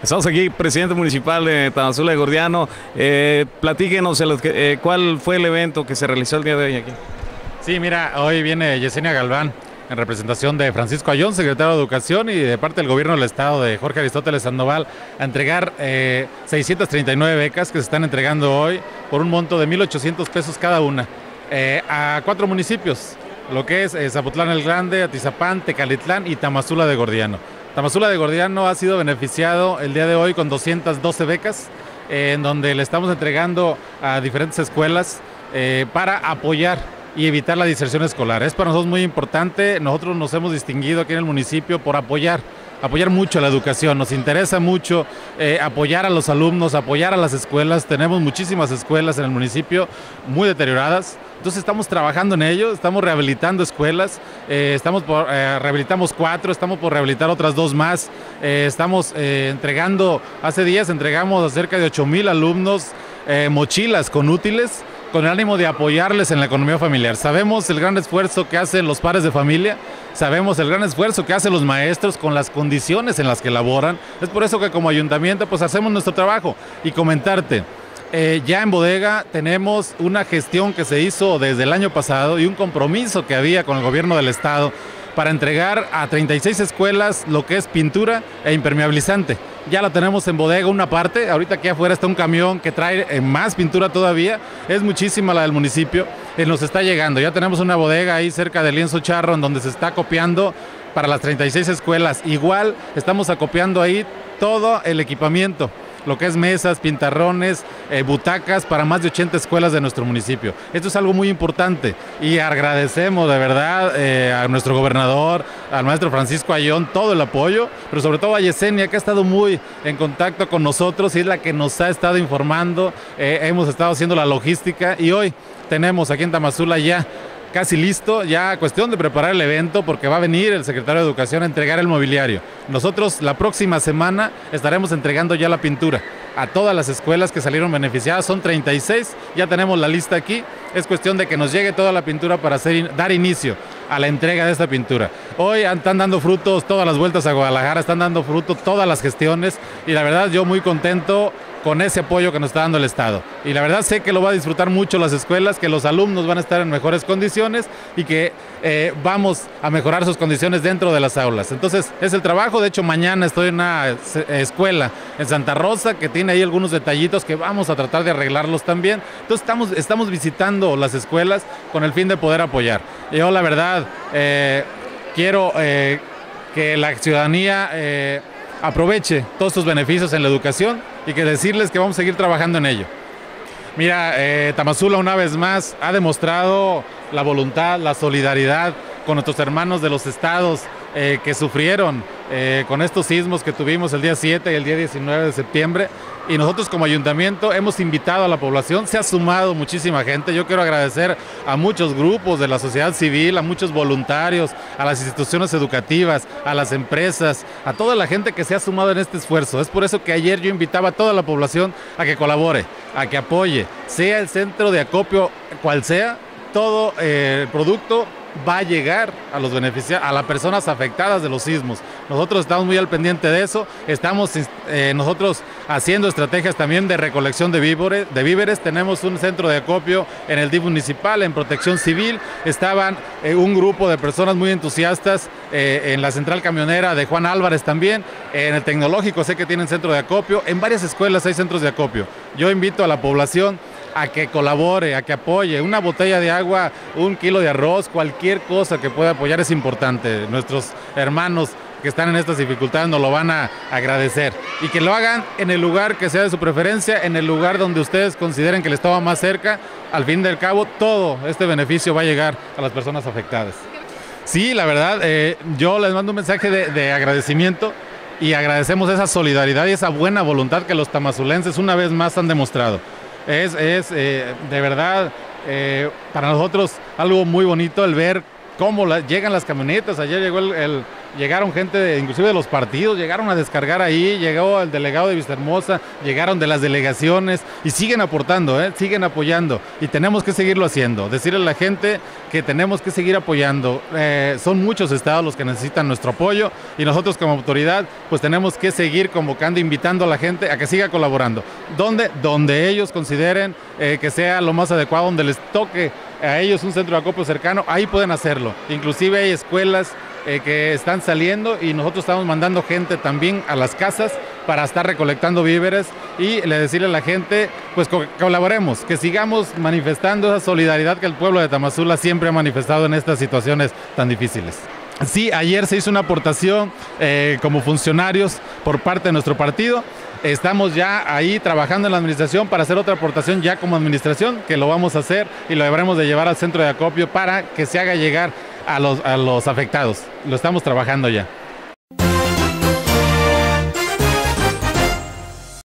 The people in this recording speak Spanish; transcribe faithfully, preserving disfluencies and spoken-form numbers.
Estamos aquí, presidente municipal de Tamazula de Gordiano. Eh, platíquenos el, eh, cuál fue el evento que se realizó el día de hoy aquí. Sí, mira, hoy viene Yesenia Galván en representación de Francisco Ayón, secretario de Educación, y de parte del gobierno del estado de Jorge Aristóteles Sandoval, a entregar eh, seiscientas treinta y nueve becas que se están entregando hoy por un monto de mil ochocientos pesos cada una eh, a cuatro municipios, lo que es eh, Zapotlán el Grande, Atizapán, Tecalitlán y Tamazula de Gordiano. Tamazula de Gordiano ha sido beneficiado el día de hoy con doscientas doce becas, eh, en donde le estamos entregando a diferentes escuelas eh, para apoyar y evitar la deserción escolar. Es para nosotros muy importante. Nosotros nos hemos distinguido aquí en el municipio por apoyar, apoyar mucho la educación. Nos interesa mucho eh, apoyar a los alumnos, apoyar a las escuelas. Tenemos muchísimas escuelas en el municipio muy deterioradas. Entonces estamos trabajando en ello, estamos rehabilitando escuelas, eh, estamos por, eh, rehabilitamos cuatro, estamos por rehabilitar otras dos más, eh, estamos eh, entregando, hace días entregamos a cerca de ocho mil alumnos eh, mochilas con útiles, con el ánimo de apoyarles en la economía familiar. Sabemos el gran esfuerzo que hacen los padres de familia, sabemos el gran esfuerzo que hacen los maestros con las condiciones en las que laboran. Es por eso que como ayuntamiento pues hacemos nuestro trabajo. Y comentarte, eh, ya en bodega tenemos una gestión que se hizo desde el año pasado y un compromiso que había con el gobierno del estado para entregar a treinta y seis escuelas lo que es pintura e impermeabilizante. Ya la tenemos en bodega una parte, ahorita aquí afuera está un camión que trae más pintura todavía, es muchísima la del municipio, y nos está llegando. Ya tenemos una bodega ahí cerca del Lienzo Charro en donde se está acopiando para las treinta y seis escuelas. Igual estamos acopiando ahí todo el equipamiento, lo que es mesas, pintarrones, eh, butacas para más de ochenta escuelas de nuestro municipio. Esto es algo muy importante y agradecemos de verdad eh, a nuestro gobernador, al maestro Francisco Ayón, todo el apoyo, pero sobre todo a Yesenia, que ha estado muy en contacto con nosotros y es la que nos ha estado informando. Eh, hemos estado haciendo la logística y hoy tenemos aquí en Tamazula ya casi listo, ya cuestión de preparar el evento porque va a venir el secretario de Educación a entregar el mobiliario. Nosotros la próxima semana estaremos entregando ya la pintura a todas las escuelas que salieron beneficiadas, son treinta y seis, ya tenemos la lista aquí, es cuestión de que nos llegue toda la pintura para hacer, dar inicio a la entrega de esta pintura. Hoy están dando frutos todas las vueltas a Guadalajara, están dando fruto todas las gestiones y la verdad yo muy contento con ese apoyo que nos está dando el Estado. Y la verdad sé que lo va a disfrutar mucho las escuelas, que los alumnos van a estar en mejores condiciones y que eh, vamos a mejorar sus condiciones dentro de las aulas. Entonces es el trabajo, de hecho mañana estoy en una escuela en Santa Rosa que tiene ahí algunos detallitos que vamos a tratar de arreglarlos también. Entonces estamos, estamos visitando las escuelas con el fin de poder apoyar. Yo la verdad eh, quiero eh, que la ciudadanía eh, aproveche todos estos beneficios en la educación y que decirles que vamos a seguir trabajando en ello. Mira, eh, Tamazula una vez más ha demostrado la voluntad, la solidaridad con nuestros hermanos de los estados eh, que sufrieron eh, con estos sismos que tuvimos el día siete y el día diecinueve de septiembre. Y nosotros como ayuntamiento hemos invitado a la población, se ha sumado muchísima gente. Yo quiero agradecer a muchos grupos de la sociedad civil, a muchos voluntarios, a las instituciones educativas, a las empresas, a toda la gente que se ha sumado en este esfuerzo. Es por eso que ayer yo invitaba a toda la población a que colabore, a que apoye, sea el centro de acopio cual sea, todo eh, el producto va a llegar a los beneficiarios, a las personas afectadas de los sismos. Nosotros estamos muy al pendiente de eso, estamos eh, nosotros haciendo estrategias también de recolección de víveres, de víveres. Tenemos un centro de acopio en el D I F municipal, en Protección Civil, estaban eh, un grupo de personas muy entusiastas eh, en la central camionera de Juan Álvarez también, en el tecnológico sé que tienen centro de acopio, en varias escuelas hay centros de acopio. Yo invito a la población a que colabore, a que apoye, una botella de agua, un kilo de arroz, cualquier cosa que pueda apoyar es importante. Nuestros hermanos que están en estas dificultades nos lo van a agradecer y que lo hagan en el lugar que sea de su preferencia, en el lugar donde ustedes consideren que les estaba más cerca. Al fin del cabo, todo este beneficio va a llegar a las personas afectadas. Sí, la verdad, eh, yo les mando un mensaje de, de agradecimiento y agradecemos esa solidaridad y esa buena voluntad que los tamazulenses una vez más han demostrado. Es, es eh, de verdad eh, para nosotros algo muy bonito el ver cómo la, llegan las camionetas. Ayer llegó el, el, llegaron gente de, inclusive de los partidos, llegaron a descargar ahí, llegó el delegado de Vistahermosa, llegaron de las delegaciones y siguen aportando, ¿eh? siguen apoyando y tenemos que seguirlo haciendo, decirle a la gente que tenemos que seguir apoyando, eh, son muchos estados los que necesitan nuestro apoyo y nosotros como autoridad pues tenemos que seguir convocando, invitando a la gente a que siga colaborando, donde, donde ellos consideren eh, que sea lo más adecuado, donde les toque a ellos un centro de acopio cercano, ahí pueden hacerlo, inclusive hay escuelas Eh, que están saliendo y nosotros estamos mandando gente también a las casas para estar recolectando víveres y le decirle a la gente, pues co colaboremos, que sigamos manifestando esa solidaridad que el pueblo de Tamazula siempre ha manifestado en estas situaciones tan difíciles. Sí, ayer se hizo una aportación eh, como funcionarios por parte de nuestro partido. Estamos ya ahí trabajando en la administración para hacer otra aportación ya como administración, que lo vamos a hacer y lo deberemos de llevar al centro de acopio para que se haga llegar a los, a los afectados. Lo estamos trabajando ya.